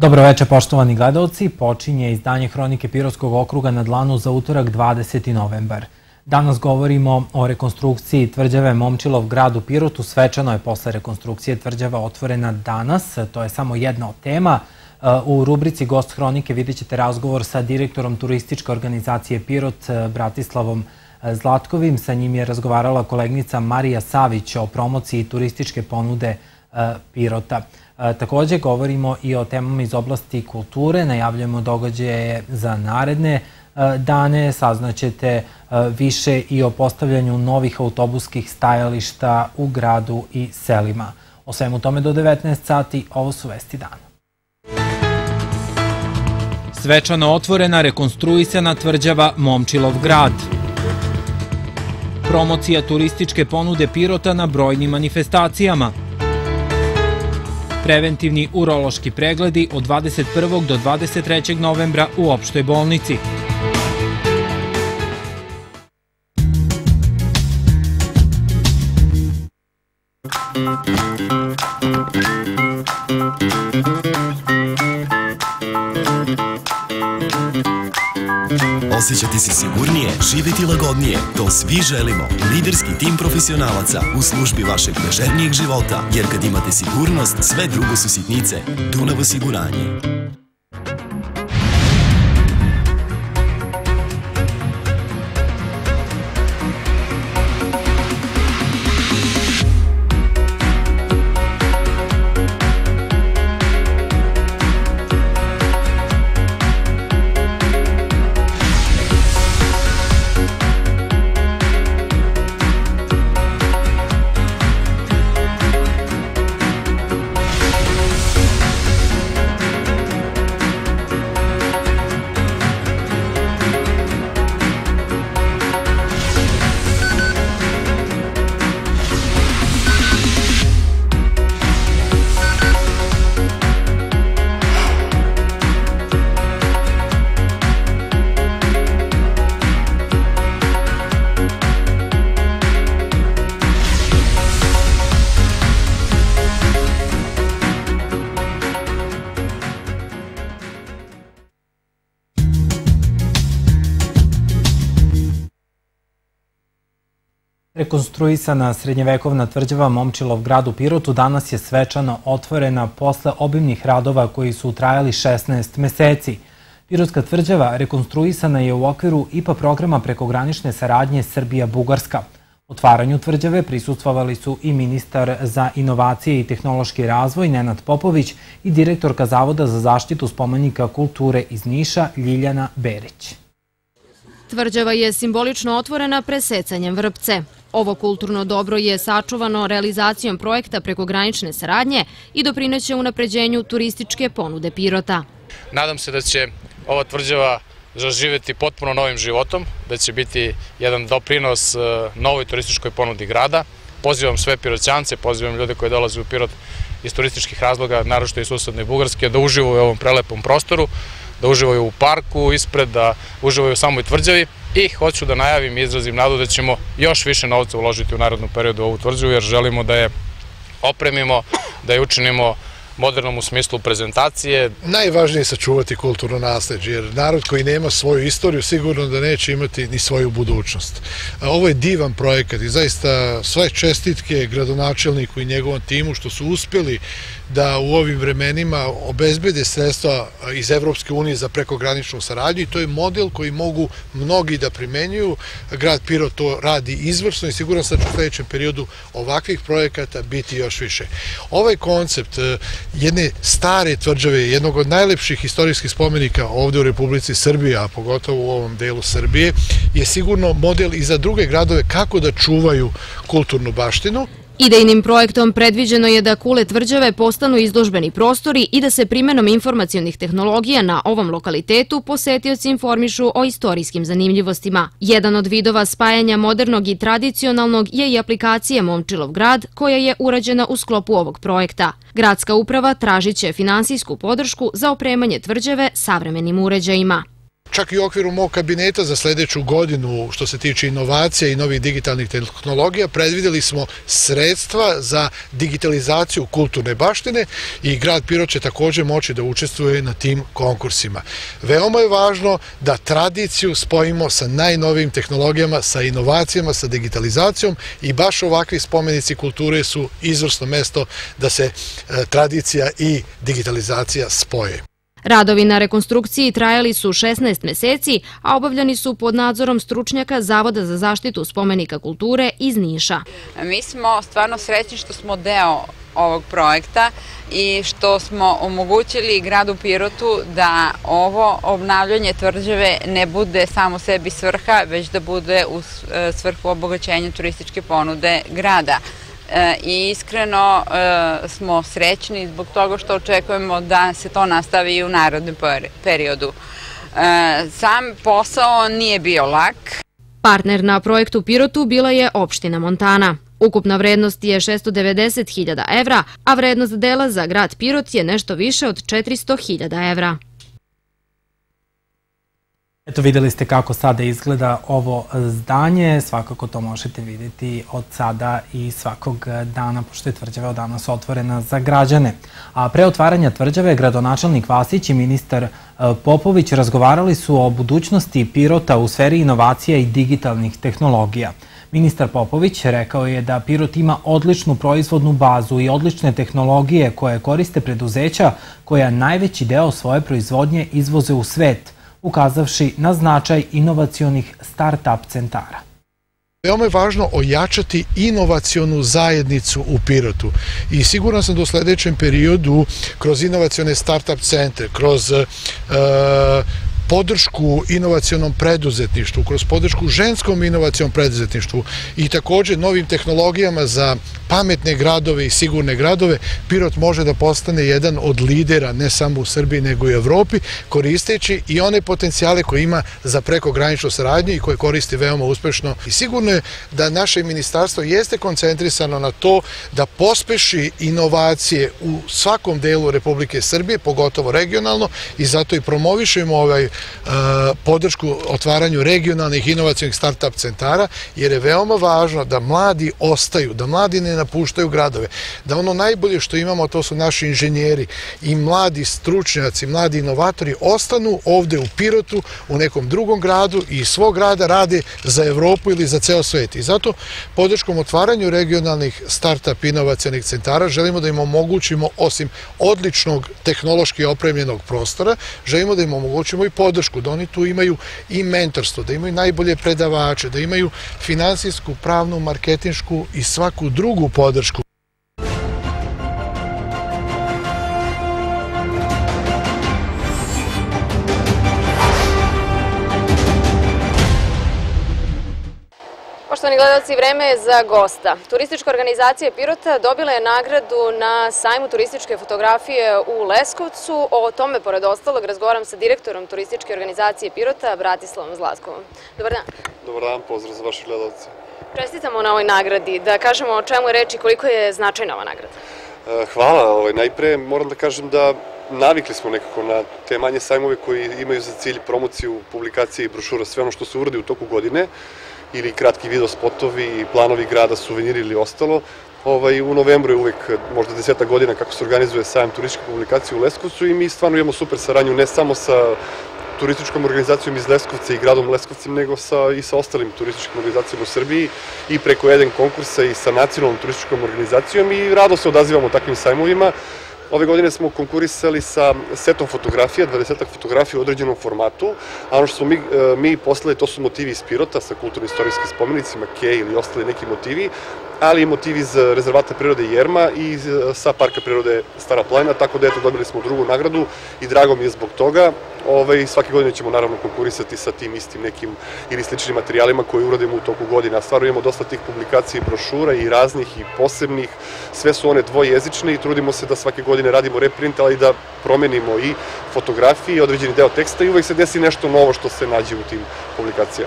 Dobroveče, poštovani gledalci. Počinje izdanje Hronike Pirotskog okruga na dlanu za utorak 20. novembar. Danas govorimo o rekonstrukciji tvrđave Momčilov grad u Pirotu. Svečano je posle rekonstrukcije tvrđava otvorena danas. To je samo jedna od tema. U rubrici Gost Hronike vidjet ćete razgovor sa direktorom turističke organizacije Pirot, Bratislavom Zlatkovim. Sa njim je razgovarala koleginica Marija Savić o promociji turističke ponude Pirota. Također govorimo i o temama iz oblasti kulture, najavljujemo događaje za naredne dane, saznaćete više i o postavljanju novih autobuskih stajališta u gradu i selima. O svemu tome do 19 sati, ovo su vesti dana. Svečano otvorena rekonstruisana tvrđava Momčilov grad. Promocija turističke ponude Pirota na brojnim manifestacijama. Preventivni urološki pregledi od 21. do 23. novembra u opštoj bolnici. Osjećati se sigurnije, živjeti lagodnije. To svi želimo. Liderski tim profesionalaca u službi vašeg ležernijeg života. Jer kad imate sigurnost, sve drugo su sitnice. Dunav osiguranje. Rekonstruisana srednjevekovna tvrđava Momčilov grad u Pirotu danas je svečano otvorena posle obimnih radova koji su trajali 16 meseci. Pirotska tvrđava rekonstruisana je u okviru IPA programa prekogranične saradnje Srbija-Bugarska. Otvaranju tvrđave prisustvovali su i ministar za inovacije i tehnološki razvoj Nenad Popović i direktorka Zavoda za zaštitu spomenika kulture iz Niša Ljiljana Berić. Tvrđava je simbolično otvorena presecanjem vrpce. Ovo kulturno dobro je sačuvano realizacijom projekta prekogranične saradnje i doprineće unapređenju turističke ponude Pirota. Nadam se da će ova tvrđava zaživjeti potpuno novim životom, da će biti jedan doprinos novoj turističkoj ponudi grada. Pozivam sve Piroćance, pozivam ljude koji dolaze u Pirot iz turističkih razloga, naročito iz susedne Bugarske, da uživaju u ovom prelepom prostoru, da uživaju u parku ispred, da uživaju u samoj tvrđavi i hoću da najavim i izrazim nadu da ćemo još više novca uložiti u narednom periodu u ovu tvrđavu jer želimo da je opremimo, da je učinimo modernom u smislu prezentacije. Najvažnije je sačuvati kulturno nasleđe, jer narod koji nema svoju istoriju sigurno da neće imati ni svoju budućnost. Ovo je divan projekat i zaista sve čestitke gradonačelniku i njegovom timu što su uspjeli da u ovim vremenima obezbede sredstva iz Evropske unije za prekograničnu saradnju i to je model koji mogu mnogi da primenjuju. Grad Pirot to radi izvrsno i siguran sam da u sljedećem periodu ovakvih projekata biti još više. Ovaj koncept jedne stare tvrđave, jednog od najlepših istorijskih spomenika ovdje u Republici Srbije, a pogotovo u ovom delu Srbije, je sigurno model i za druge gradove kako da čuvaju kulturnu baštinu. Idejnim projektom predviđeno je da kule tvrđave postanu izložbeni prostori i da se primenom informacionih tehnologija na ovom lokalitetu posetioci informišu o istorijskim zanimljivostima. Jedan od vidova spajanja modernog i tradicionalnog je i aplikacija Momčilov grad koja je urađena u sklopu ovog projekta. Gradska uprava tražit će finansijsku podršku za opremanje tvrđave savremenim uređajima. čak i u okviru mog kabineta za sledeću godinu, što se tiče inovacija i novih digitalnih tehnologija, predvideli smo sredstva za digitalizaciju kulturne baštine i grad Pirot će također moći da učestvuje na tim konkursima. Veoma je važno da tradiciju spojimo sa najnovijim tehnologijama, sa inovacijama, sa digitalizacijom i baš ovakvi spomenici kulture su izvrsno mesto da se tradicija i digitalizacija spoje. Radovi na rekonstrukciji trajali su 16 meseci, a obavljani su pod nadzorom stručnjaka Zavoda za zaštitu spomenika kulture iz Niša. Mi smo stvarno srećni što smo deo ovog projekta i što smo omogućili gradu Pirotu da ovo obnavljanje tvrđave ne bude samo sebi svrha, već da bude u svrhu obogaćenja turističke ponude grada. I iskreno smo srećni zbog toga što očekujemo da se to nastavi i u narednom periodu. Sam posao nije bio lak. Partner na projektu Pirotu bila je opština Montana. Ukupna vrednost je 690.000 evra, a vrednost dela za grad Pirot je nešto više od 400.000 evra. Eto, videli ste kako sada izgleda ovo zdanje, svakako to možete vidjeti od sada i svakog dana, pošto je tvrđava danas otvorena za građane. A pre otvaranja tvrđave, gradonačelnik Vasić i ministar Popović razgovarali su o budućnosti Pirota u sferi inovacija i digitalnih tehnologija. Ministar Popović rekao je da Pirot ima odličnu proizvodnu bazu i odlične tehnologije koje koriste preduzeća koja najveći deo svoje proizvodnje izvoze u svet, ukazavši na značaj inovacionih start-up centara. Veoma je važno ojačati inovacionu zajednicu u Pirotu i siguran sam da u sledećem periodu kroz inovacione start-up centre, kroz podršku inovacionom preduzetništvu, kroz podršku ženskom inovacionom preduzetništvu i također novim tehnologijama za pametne gradove i sigurne gradove, Pirot može da postane jedan od lidera ne samo u Srbiji nego i u Evropi, koristeći i one potencijale koje ima za prekograničnu saradnju i koje koristi veoma uspešno. I sigurno je da naše ministarstvo jeste koncentrisano na to da pospeši inovacije u svakom delu Republike Srbije, pogotovo regionalno, i zato i promovišemo podršku otvaranju regionalnih inovacionih start-up centara, jer je veoma važno da mladi ostaju, da mladi ne napuštaju gradove, da ono najbolje što imamo, to su naši inženjeri i mladi stručnjaci, mladi inovatori ostanu ovde u Pirotu, u nekom drugom gradu i iz svog grada rade za Evropu ili za ceo svet. I zato podrškom otvaranju regionalnih start-up inovacionih centara želimo da im omogućimo, osim odličnog tehnološki opremljenog prostora, želimo da im omogućimo i podršku, da oni tu imaju i mentorstvo, da imaju najbolje predavače, da imaju finansijsku, pravnu, marketinšku i svaku drugu podršku. Poštovani gledalci, vreme je za gosta. Turistička organizacija Pirota dobila je nagradu na sajmu turističke fotografije u Leskovcu. O tome, pored ostalog, razgovaram sa direktorom turističke organizacije Pirota, Bratislavom Zlatkovom. Dobar dan. Dobar dan, pozdrav za vaše gledalce. Čestitamo na ovoj nagradi. Da kažemo o čemu je reč i koliko je značajna ova nagrada. Hvala. Najpre moram da kažem da navikli smo nekako na te manje sajmove koji imaju za cilj promociju, publikacije i brošura, sve ono što se uradi u toku godine, ili kratki video spotovi, planovi grada, suveniri ili ostalo. U novembru je uvek možda 10 godina kako se organizuje sajam turističke publikacije u Leskovcu i mi stvarno imamo super saradnju ne samo sa turističkom organizacijom iz Leskovca i gradom Leskovcem, nego i sa ostalim turističkim organizacijama u Srbiji i preko jedan konkursa i sa nacionalnom turističkom organizacijom i rado se odazivamo takvim sajmovima. Ove godine smo konkurisali sa setom fotografija, 20 fotografija u određenom formatu, a ono što smo mi poslali, to su motivi iz Pirota sa kulturno-istorijskim spomenicima, Kej ili ostali neki motivi, ali i motivi iz rezervata prirode Jerma i sa parka prirode Stara planina, tako da dobili smo drugu nagradu i drago mi je zbog toga. Svake godine ćemo naravno konkurisati sa tim istim nekim ili sličnim materijalima koje uradimo u toku godina. Stvarno imamo dosta tih publikacija i brošura i raznih i posebnih, sve su one dvojezične i trudimo se da svake godine radimo reprint, ali da promenimo i fotografije i određeni deo teksta i uvek se desi nešto novo što se nađe u tim publikacijama.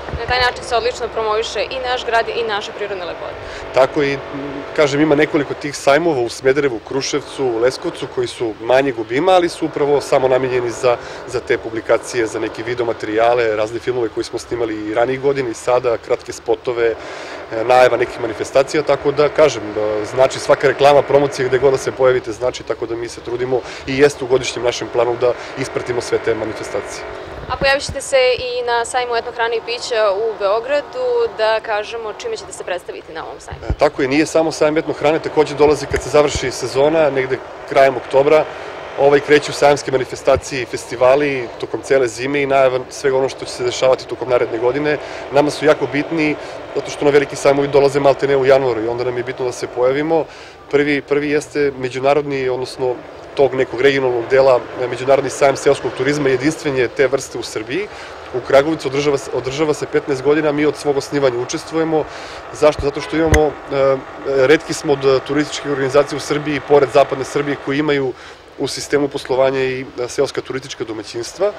Na taj način se odlično promoviše i naš grad i naše prirodne lepote. Tako i, kažem, ima nekoliko tih sajmova u Smederevu, Kruševcu, Leskovcu koji su manjeg obima, ali su upravo samo namenjeni za te publikacije, za neke videomaterijale, razne filmove koji smo snimali i ranijih godina i sada, kratke spotove, najava nekih manifestacija, tako da, kažem, znači svaka reklama, promocija gde god da se pojavite znači, tako da mi se trudimo i jeste u godišnjem našem planu da ispratimo sve te manifestacije. A pojavit ćete se i na sajmu etnohrane i pića u Beogradu, da kažemo čime ćete se predstaviti na ovom sajmu. Tako je, nije samo sajam etnohrane, takođe dolazi kad se završi sezona, negde krajem oktobra, kreću sajamske manifestacije i festivali tokom cele zime i najava svega ono što će se dešavati tokom naredne godine. Nama su jako bitni, zato što na veliki sajmovi dolaze maltene u januaru i onda nam je bitno da se pojavimo. Prvi jeste međunarodni, odnosno tog nekog regionalnog dela, međunarodni sajam seoskog turizma, jedinstven je te vrste u Srbiji. U Kragovicu održava se 15 godina, mi od svog osnivanja učestvujemo. Zašto? Zato što imamo, retki smo od turističkih organizacija u Srbiji, pored zapadne Srbije, koji imaju u sistemu poslovanja i seoska turistička domaćinstva,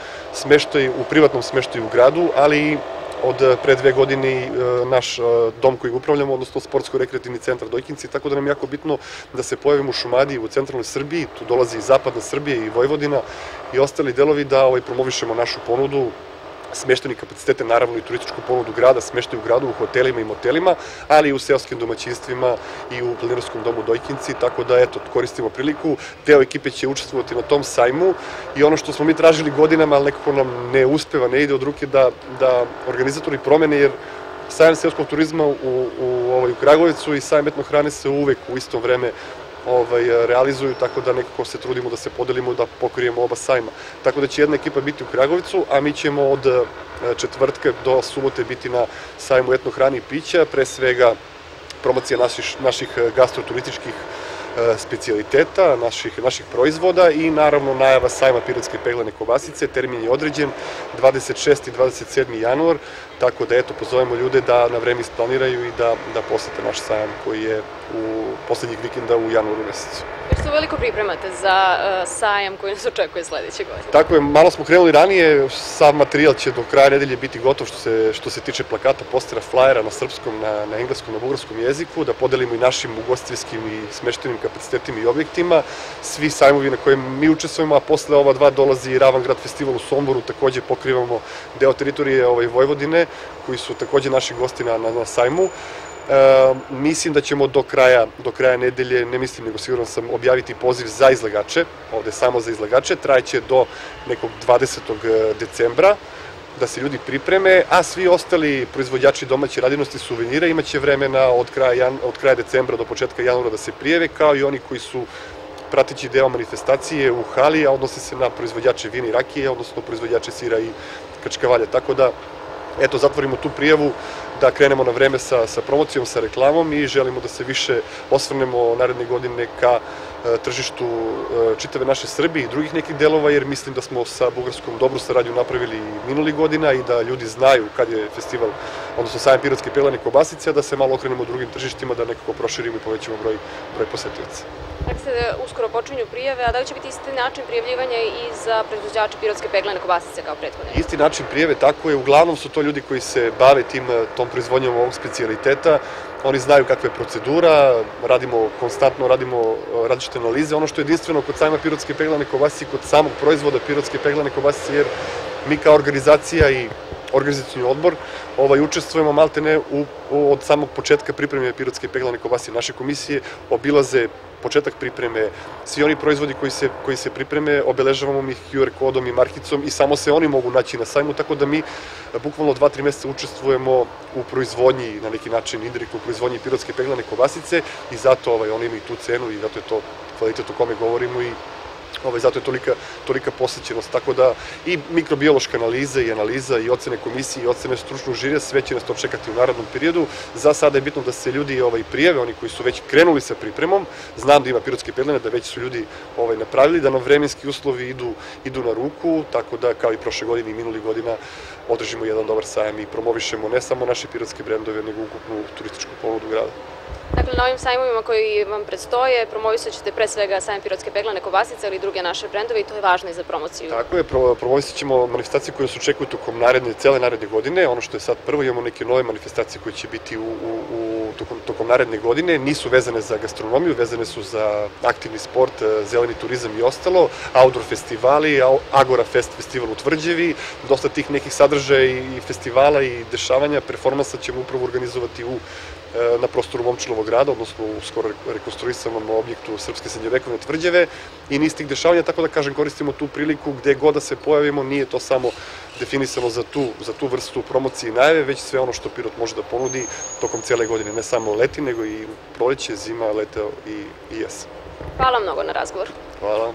u privatnom smeštaju u gradu, ali i od pre 2 godine naš dom koji upravljamo, odnosno sportsko-rekreativni centar Dojkinci, tako da nam je jako bitno da se pojavimo u Šumadiji, u centralnoj Srbiji, tu dolazi i zapadna Srbija i Vojvodina i ostali delovi da promovišemo našu ponudu, smešteni kapacitete, naravno i turističku ponudu grada, smeštaju u gradu, u hotelima i motelima, ali i u seoskim domaćinstvima i u planinarskom domu Dojkinci, tako da eto, koristimo priliku. Deo ekipe će učestvovati na tom sajmu i ono što smo mi tražili godinama, ali nekako nam ne uspeva, ne ide od ruke da organizatori promene, jer sajam seoskog turizma u Kragovicu i sajam etnohrane se uvek u isto vreme realizuju, tako da nekako se trudimo da se podelimo, da pokrijemo oba sajma. Tako da će jedna ekipa biti u Kragovicu, a mi ćemo od četvrtka do subote biti na sajmu etnohrane i pića, pre svega promocija naših gastroturističkih specijaliteta, naših proizvoda i naravno najava sajma pirotske peglane kobasice. Termin je određen 26. i 27. januar, tako da eto, pozovemo ljude da na vreme isplaniraju i da posete naš sajam koji je u poslednjih vikenda u januaru mesecu. Već se veliko pripremate za sajam koji nas očekuje sledeće godine. Tako je, malo smo krenuli ranije, sav materijal će do kraja nedelje biti gotov što se tiče plakata, postera, flajera na srpskom, na engleskom, na bugarskom jeziku, da podelimo i našim ugostiteljskim i smeštenim kapacitetima i objektima. Svi sajmovi na kojim mi učestvujemo, a posle ova dva dolazi i Ravan grad festival u Somboru, takođe pokrivamo deo teritorije Vojvodine, koji su takođe naši gosti na sajmu. Mislim da ćemo do kraja nedelje, ne mislim nego siguran sam, objaviti poziv za izlagače, ovde samo za izlagače, trajeće do nekog 20. decembra, da se ljudi pripreme, a svi ostali proizvođači domaće radinosti suvenira imaće vremena od kraja decembra do početka januara da se prijave, kao i oni koji su prateći deo manifestacije u hali, a odnosi se na proizvođače vina i rakije, odnosno proizvođače sira i krčkavalja, tako da eto, zatvorimo tu prijavu, da krenemo na vreme sa promocijom, sa reklamom i želimo da se više osvrnemo naredne godine ka tržištu čitave naše Srbije i drugih nekih delova, jer mislim da smo sa Bugarskom dobru saradnju napravili minulih godina i da ljudi znaju kad je festival, odnosno sajam pirotske peglane kobasice, da se malo okrenemo drugim tržištima, da nekako proširimo i povećamo broj posetilaca. Dakle, se uskoro počinju prijave, a da li će biti isti način prijavljivanja i za proizvođače pirotske peglane kobasice kao prethodne? Isti način prijave, tako je. Uglavnom su to ljudi koji se bave tom proizvodnjom ovog specijaliteta. Oni znaju kakva je procedura, konstantno radimo različite analize. Ono što je jedinstveno kod sajma pirotske peglane kobasice i kod samog proizvoda pirotske peglane kobasice, jer mi kao organizacija i organizacioni odbor učestvujemo maltene od samog početka pripreme pirotske peglane kobasice. Naše komisije obilaze početak pripreme, svi oni proizvodi koji se pripreme, obeležavamo ih QR kodom i markicom i samo se oni mogu naći na sajmu, tako da mi bukvalno 2-3 meseca učestvujemo u proizvodnji, na neki način indirektno u proizvodnji pirotske peglane kobasice i zato oni imaju tu cenu i zato je to kvalitet o kome govorimo i zato je tolika posvećenost, tako da i mikrobiološka analiza i ocene komisije i ocene stručnog žirija, sve će nas to čekati u narednom periodu. Za sada je bitno da se ljudi prijave, oni koji su već krenuli sa pripremom, znam da ima pirotske peglane, da već su ljudi napravili, da nam vremenski uslovi idu na ruku, tako da kao i prošle godine i minulih godina održimo jedan dobar sajam i promovišemo ne samo naše pirotske brendove, nego ukupnu turističku ponudu grada. Dakle, na ovim sajmovima koji vam predstoje promovisat ćete pre svega sajam pirotske peglane kobasice ili druge naše brendove i to je važno i za promociju. Tako je, promovisat ćemo manifestacije koje se očekuju tokom cele naredne godine. Ono što je sad prvo, imamo neke nove manifestacije koje će biti tokom naredne godine. Nisu vezane za gastronomiju, vezane su za aktivni sport, zeleni turizam i ostalo, outdoor festivali, Agora Fest festival u Tvrđevi. Dosta tih nekih sadržaja i festivala i dešavanja, performansa ćemo upravo organizovati na prostoru Momčilovog grada, odnosno u skoro rekonstruisanom objektu Srpske srednjovekovne Tvrđave i niz tih dešavanja, tako da kažem, koristimo tu priliku gde god da se pojavimo, nije to samo definisano za tu vrstu promocije i najave, već sve ono što Pirot može da ponudi tokom cele godine, ne samo leti, nego i proleće, zima, leto i jesen. Hvala mnogo na razgovor. Hvala.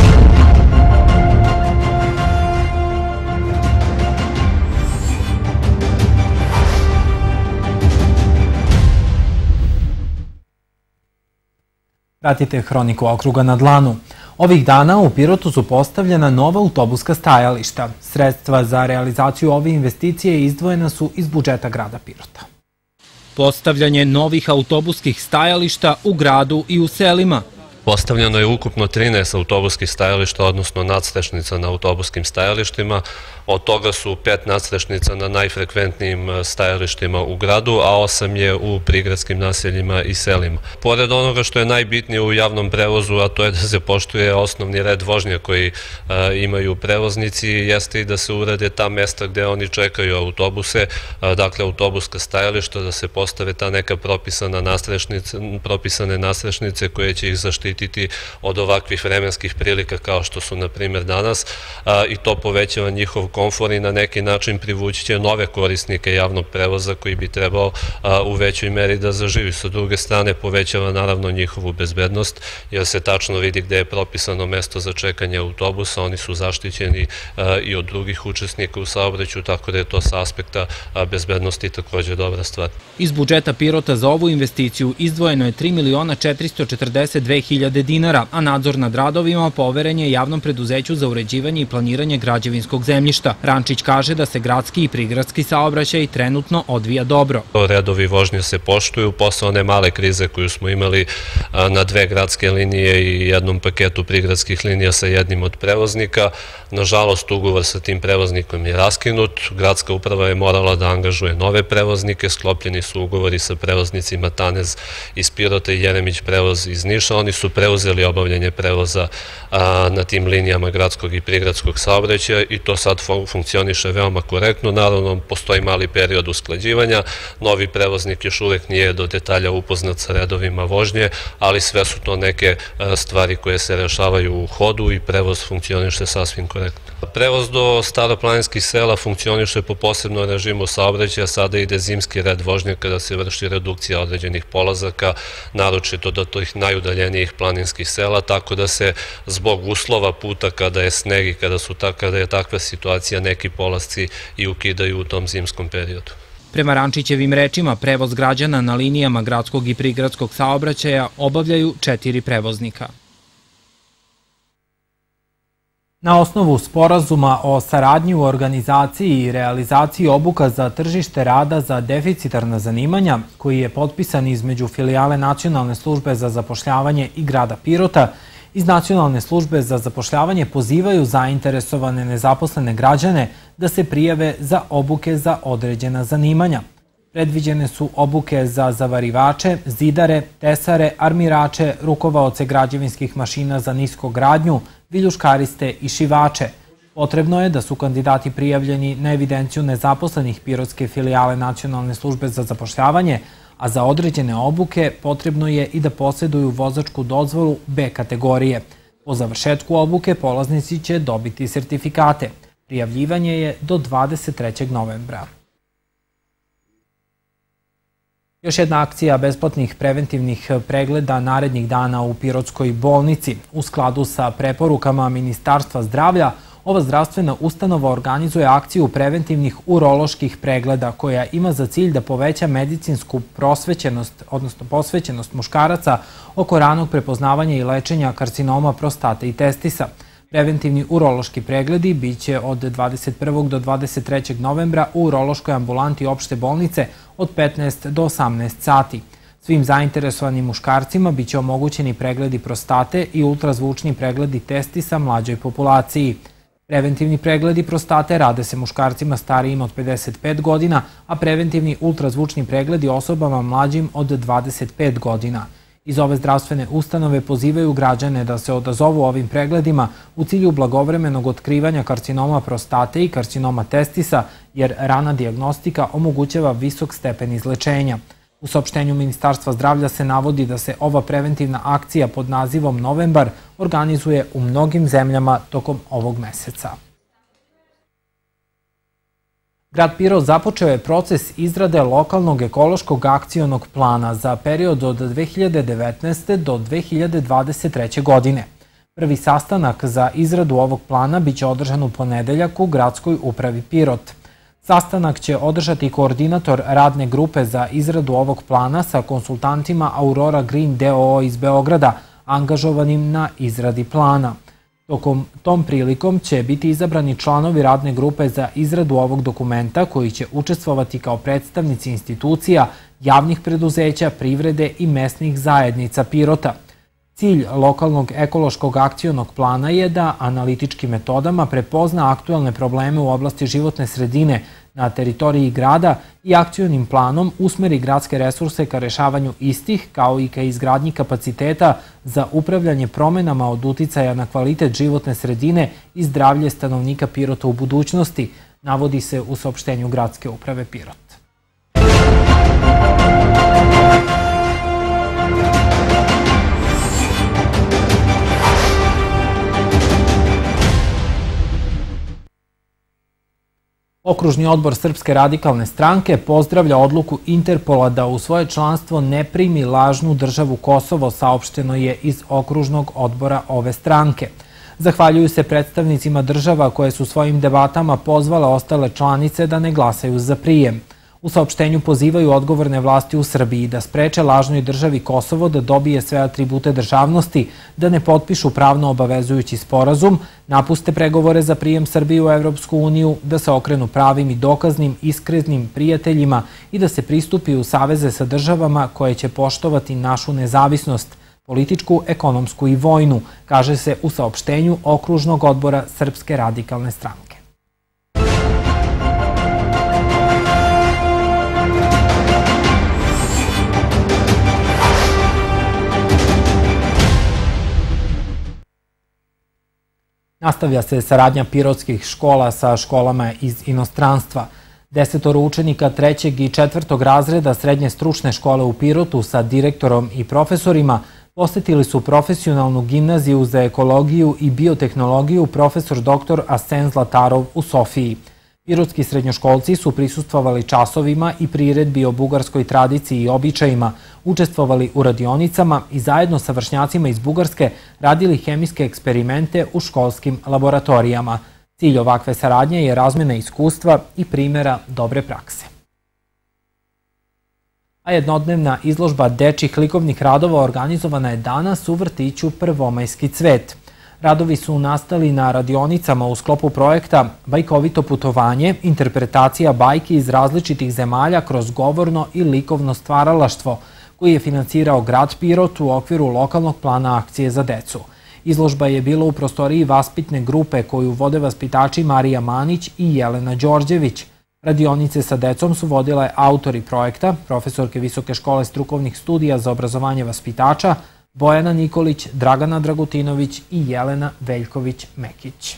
Pratite Hroniku okruga na dlanu. Ovih dana u Pirotu su postavljena nova autobuska stajališta. Sredstva za realizaciju ove investicije izdvojena su iz budžeta grada Pirota. Postavljanje novih autobuskih stajališta u gradu i u selima. Postavljeno je ukupno 13 autobuskih stajališta, odnosno nadstrešnica na autobuskim stajalištima. Od toga su 5 nadstrešnica na najfrekventnijim stajalištima u gradu, a 8 je u prigradskim naseljima i selima. Pored onoga što je najbitnije u javnom prevozu, a to je da se poštuje osnovni red vožnje koji imaju prevoznici, jeste i da se urade ta mesta gde oni čekaju autobuse, dakle autobuska stajališta, da se postave ta neka propisane nadstrešnice koje će ih zaštititi od ovakvih vremenskih prilika kao što su, na primjer, danas, i to povećava njihov komfor i na neki način privući će nove korisnike javnog prevoza koji bi trebao u većoj meri da zaživi. Sa druge strane, povećava naravno njihovu bezbednost, jer se tačno vidi gde je propisano mesto za čekanje autobusa, oni su zaštićeni i od drugih učesnika u saobraćaju, tako da je to sa aspekta bezbednosti takođe dobra stvar. Iz budžeta Pirota za ovu investiciju izdvojeno je 3.442.000 dinara, a nadzor nad radovima poveren je javnom preduzeću za uređivanje i planiranje građevinskog zemljišta. Rančić kaže da se gradski i prigradski saobraćaj trenutno odvija dobro. Redovi vožnje se poštuju, posle one male krize koju smo imali na 2 gradske linije i jednom paketu prigradskih linija sa jednim od prevoznika. Nažalost, ugovor sa tim prevoznikom je raskinut. Gradska uprava je morala da angažuje nove prevoznike, sklopljeni su ugovori sa prevoznicima Tanez iz Pirota i Jeremić prevoz iz Niša. Oni su preuzeli obavljanje prevoza na tim linijama gradskog i prigradskog saobraćaja i to sad funkcioniše veoma korektno. Naravno, postoji mali period usklađivanja, novi prevoznik još uvek nije do detalja upoznat sa redovima vožnje, ali sve su to neke stvari koje se rešavaju u hodu i prevoz funkcioniše sasvim korektno. Prevoz do staroplaninskih sela funkcioniše po posebnom režimu saobraćaja, sada ide zimski red vožnje kada se vrši redukcija određenih polazaka, naročito do tih najudaljenijih planinskih sela, tako da se zbog uslova puta kada je sneg i kada je takva situacija, neki polazci i ukidaju u tom zimskom periodu. Prema Rančićevim rečima, prevoz građana na linijama gradskog i prigradskog saobraćaja obavljaju 4 prevoznika. Na osnovu sporazuma o saradnji u organizaciji i realizaciji obuka za tržište rada za deficitarna zanimanja, koji je potpisan između filijale Nacionalne službe za zapošljavanje i grada Pirota, iz Nacionalne službe za zapošljavanje pozivaju zainteresovane nezaposlene građane da se prijave za obuke za određena zanimanja. Predviđene su obuke za zavarivače, zidare, tesare, armirače, rukovaoce građevinskih mašina za niskogradnju, viljuškariste i šivače. Potrebno je da su kandidati prijavljeni na evidenciju nezaposlenih pirotske filijale Nacionalne službe za zapošljavanje, a za određene obuke potrebno je i da posjeduju vozačku dozvolu B kategorije. Po završetku obuke polaznici će dobiti sertifikate. Prijavljivanje je do 23. novembra. Još jedna akcija besplatnih preventivnih pregleda narednih dana u Pirotskoj bolnici. U skladu sa preporukama Ministarstva zdravlja, ova zdravstvena ustanova organizuje akciju preventivnih uroloških pregleda koja ima za cilj da poveća medicinsku prosvećenost, odnosno posvećenost muškaraca oko ranog prepoznavanja i lečenja karcinoma prostate i testisa. Preventivni urološki pregledi biće od 21. do 23. novembra u urološkoj ambulanti opšte bolnice od 15 do 18 sati. Svim zainteresovanim muškarcima biće omogućeni pregledi prostate i ultrazvučni pregledi testisa mlađoj populaciji. Preventivni pregledi prostate rade se muškarcima starijim od 55 godina, a preventivni ultrazvučni pregledi osobama mlađim od 25 godina. Iz ove zdravstvene ustanove pozivaju građane da se odazovu ovim pregledima u cilju blagovremenog otkrivanja karcinoma prostate i karcinoma testisa, jer rana dijagnostika omogućava visok stepen izlečenja. U saopštenju Ministarstva zdravlja se navodi da se ova preventivna akcija pod nazivom Novembar organizuje u mnogim zemljama tokom ovog meseca. Grad Pirot započeo je proces izrade lokalnog ekološkog akcionog plana za period od 2019. do 2023. godine. Prvi sastanak za izradu ovog plana biće održan u ponedeljak u Gradskoj upravi Pirot. Sastanak će održati koordinator radne grupe za izradu ovog plana sa konsultantima Aurora Green DOO iz Beograda, angažovanim na izradi plana. Tom prilikom će biti izabrani članovi radne grupe za izradu ovog dokumenta koji će učestvovati kao predstavnici institucija, javnih preduzeća, privrede i mesnih zajednica Pirota. Cilj lokalnog ekološkog akcionog plana je da analitičkim metodama prepozna aktuelne probleme u oblasti životne sredine na teritoriji grada i akcionim planom usmeri gradske resurse ka rešavanju istih, kao i ka izgradnji kapaciteta za upravljanje promenama od uticaja na kvalitet životne sredine i zdravlje stanovnika Pirota u budućnosti, navodi se u saopštenju Gradske uprave Pirot. Okružni odbor Srpske radikalne stranke pozdravlja odluku Interpola da u svoje članstvo ne primi lažnu državu Kosovo, saopšteno je iz okružnog odbora ove stranke. Zahvaljuju se predstavnicima država koje su svojim debatama pozvale ostale članice da ne glasaju za prijem. U saopštenju pozivaju odgovorne vlasti u Srbiji da spreče lažnoj državi Kosovo da dobije sve atribute državnosti, da ne potpišu pravno obavezujući sporazum, napuste pregovore za prijem Srbije u Evropsku uniju, da se okrenu pravim i dokaznim, iskrenim prijateljima i da se pristupi u saveze sa državama koje će poštovati našu nezavisnost, političku, ekonomsku i vojnu, kaže se u saopštenju okružnog odbora Srpske radikalne stranke. Nastavlja se saradnja pirotskih škola sa školama iz inostranstva. 10 učenika 3. i 4. razreda Srednje stručne škole u Pirotu sa direktorom i profesorima posetili su profesionalnu gimnaziju za ekologiju i biotehnologiju profesor dr. Asen Zlatarov u Sofiji. Pirotski srednjoškolci su prisustvovali časovima i priredbi o bugarskoj tradiciji i običajima, učestvovali u radionicama i zajedno sa vršnjacima iz Bugarske radili hemijske eksperimente u školskim laboratorijama. Cilj ovakve saradnje je razmjena iskustva i primjera dobre prakse. A jednodnevna izložba dečjih likovnih radova organizovana je danas u vrtiću Prvomajski cvet. Radovi su nastali na radionicama u sklopu projekta Bajkovito putovanje, interpretacija bajki iz različitih zemalja kroz govorno i likovno stvaralaštvo, koji je financirao grad Pirot u okviru lokalnog plana akcije za decu. Izložba je bila u prostoriji vaspitne grupe koju vode vaspitači Marija Manić i Jelena Đorđević. Radionice sa decom su vodile autori projekta, profesorke Visoke škole strukovnih studija za obrazovanje vaspitača, Bojana Nikolić, Dragana Dragutinović i Jelena Veljković-Mekić.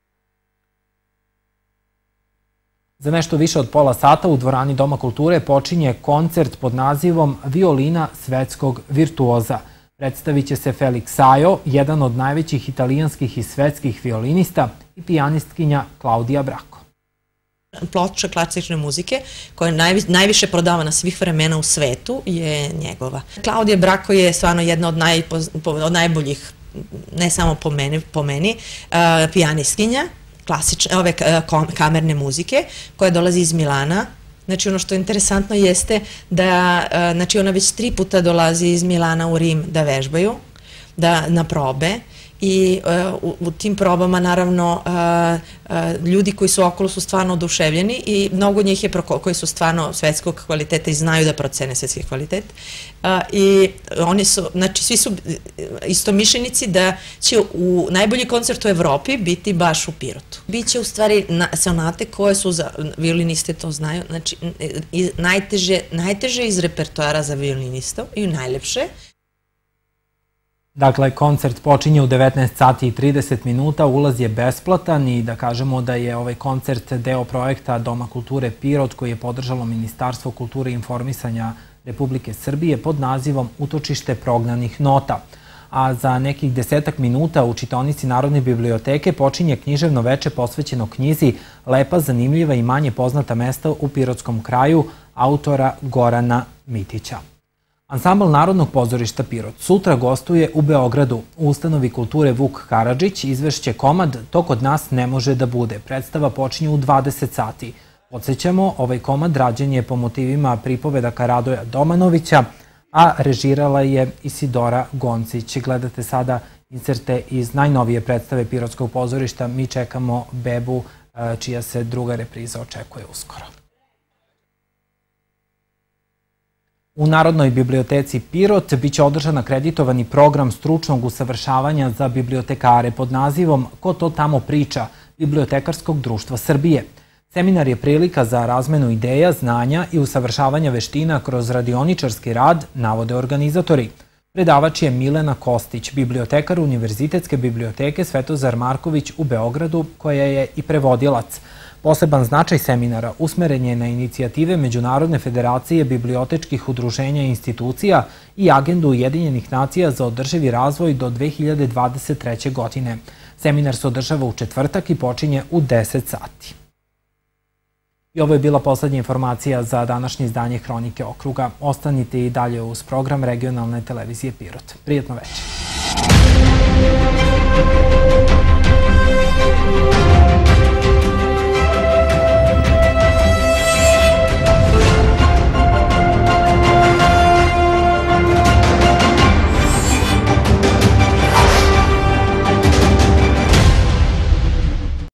Za nešto više od pola sata u dvorani Doma kulture počinje koncert pod nazivom Violina svetskog virtuoza. Predstavit će se Felix Sajo, jedan od najvećih italijanskih i svetskih violinista, i pijanistkinja Klaudija Brako. Ploča klasične muzike, koja je najviše prodavana svih vremena u svetu, je njegova. Klaudija Brako je stvarno jedna od najboljih, ne samo po meni, pijanistkinja, ove kamerne muzike, koja dolazi iz Milana. Znači, ono što je interesantno jeste da ona već 3 puta dolazi iz Milana u Rim da vežbaju, na probe, i u tim probama naravno ljudi koji su okolo su stvarno oduševljeni i mnogo njih je koji su stvarno svetskog kvaliteta i znaju da procene svetski kvalitet i oni su, znači svi su istomišljenici da će u najbolji koncert u Evropi biti baš u Pirotu. Biće u stvari sonate koje su za violiniste, to znaju, znači najteže iz repertoara za violinistov i najlepše. Dakle, koncert počinje u 19 sati i 30 minuta, ulaz je besplatan i da kažemo da je ovaj koncert deo projekta Doma kulture Pirot koji je podržalo Ministarstvo kulture i informisanja Republike Srbije pod nazivom Utočište prognanih nota. A za nekih 10 minuta u čitaonici Narodne biblioteke počinje književno veče posvećeno knjizi Lepa, zanimljiva i manje poznata mesta u Pirotskom kraju autora Gorana Mitića. Ansambl Narodnog pozorišta Pirot sutra gostuje u Beogradu. U ustanovi kulture Vuk Karadžić izvešće komad To kod nas ne može da bude. Predstava počinje u 20 sati. Podsjećamo, ovaj komad rađen je po motivima pripovedaka Radoja Domanovića, a režirala je Isidora Goncić. Gledate sada inserte iz najnovije predstave Pirotskog pozorišta Mi čekamo bebu, čija se druga repriza očekuje uskoro. U Narodnoj biblioteci Pirot biće održan akreditovani program stručnog usavršavanja za bibliotekare pod nazivom Ko to tamo priča Bibliotekarskog društva Srbije. Seminar je prilika za razmenu ideja, znanja i usavršavanja veština kroz radioničarski rad, navode organizatori. Predavač je Milena Kostić, bibliotekar Univerzitetske biblioteke Svetozar Marković u Beogradu, koja je i prevodilac. Poseban značaj seminara usmeren je na inicijative Međunarodne federacije bibliotečkih udruženja i institucija i agendu Ujedinjenih nacija za održivi razvoj do 2023. godine. Seminar se održava u četvrtak i počinje u 10 sati. I ovo je bila poslednja informacija za današnje izdanje Hronike okruga. Ostanite i dalje uz program regionalne televizije Pirot. Prijatno večer.